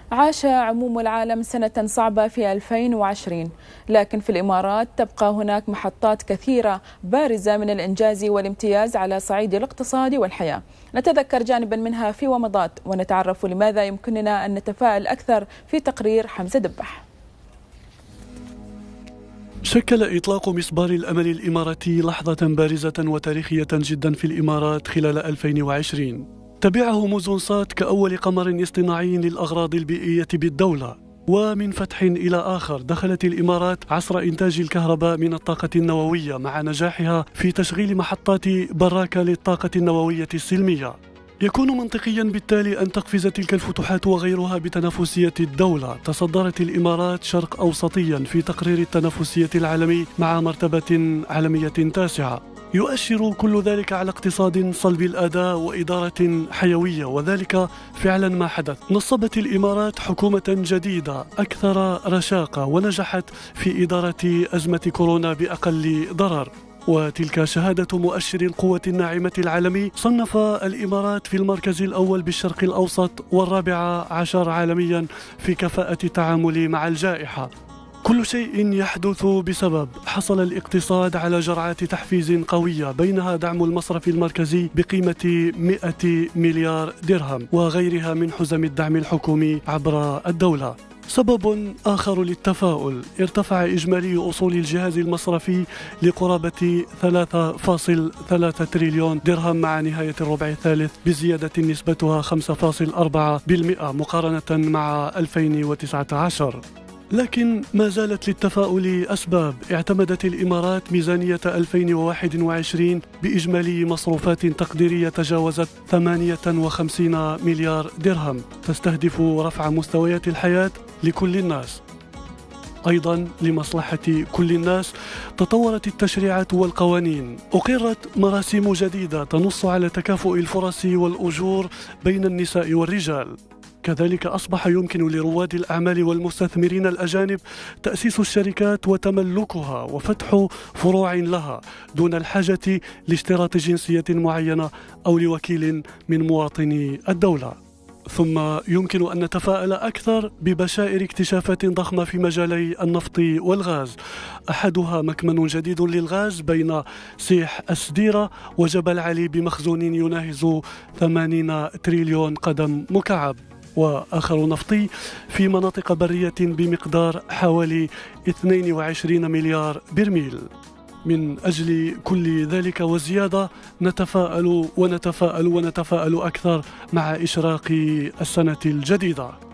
عاش عموم العالم سنة صعبة في 2020، لكن في الإمارات تبقى هناك محطات كثيرة بارزة من الإنجاز والامتياز على صعيد الاقتصاد والحياة. نتذكر جانبا منها في ومضات ونتعرف لماذا يمكننا أن نتفائل أكثر في تقرير حمزة دبح. شكل إطلاق مسبار الأمل الإماراتي لحظة بارزة وتاريخية جدا في الإمارات خلال 2020. تبعه موزونسات كأول قمر اصطناعي للأغراض البيئية بالدولة. ومن فتح إلى آخر دخلت الإمارات عصر إنتاج الكهرباء من الطاقة النووية مع نجاحها في تشغيل محطات براكة للطاقة النووية السلمية. يكون منطقيا بالتالي أن تقفز تلك الفتوحات وغيرها بتنافسية الدولة. تصدرت الإمارات شرق أوسطيا في تقرير التنافسية العالمي مع مرتبة عالمية تاسعة. يؤشر كل ذلك على اقتصاد صلب الأداء وإدارة حيوية، وذلك فعلا ما حدث. نصبت الإمارات حكومة جديدة أكثر رشاقة ونجحت في إدارة أزمة كورونا بأقل ضرر، وتلك شهادة مؤشر القوة الناعمة العالمي. صنف الإمارات في المركز الأول بالشرق الأوسط والرابع عشر عالميا في كفاءة التعامل مع الجائحة. كل شيء يحدث بسبب حصل الاقتصاد على جرعات تحفيز قوية، بينها دعم المصرف المركزي بقيمة 100 مليار درهم وغيرها من حزم الدعم الحكومي عبر الدولة. سبب آخر للتفاؤل: ارتفع إجمالي أصول الجهاز المصرفي لقرابة 3.3 تريليون درهم مع نهاية الربع الثالث بزيادة نسبتها 5.4% مقارنة مع 2019. لكن ما زالت للتفاؤل أسباب. اعتمدت الإمارات ميزانية 2021 بإجمالي مصروفات تقديرية تجاوزت 58 مليار درهم، تستهدف رفع مستويات الحياة لكل الناس. أيضا لمصلحة كل الناس تطورت التشريعات والقوانين، أقرت مراسيم جديدة تنص على تكافؤ الفرص والأجور بين النساء والرجال. كذلك أصبح يمكن لرواد الأعمال والمستثمرين الأجانب تأسيس الشركات وتملكها وفتح فروع لها دون الحاجة لاشتراط جنسية معينة أو لوكيل من مواطني الدولة. ثم يمكن أن نتفائل أكثر ببشائر اكتشافات ضخمة في مجالي النفط والغاز، أحدها مكمن جديد للغاز بين سيح السديرة وجبل علي بمخزون يناهز 80 تريليون قدم مكعب، وآخر نفطي في مناطق برية بمقدار حوالي 22 مليار برميل. من أجل كل ذلك وزيادة نتفائل ونتفائل ونتفائل أكثر مع إشراق السنة الجديدة.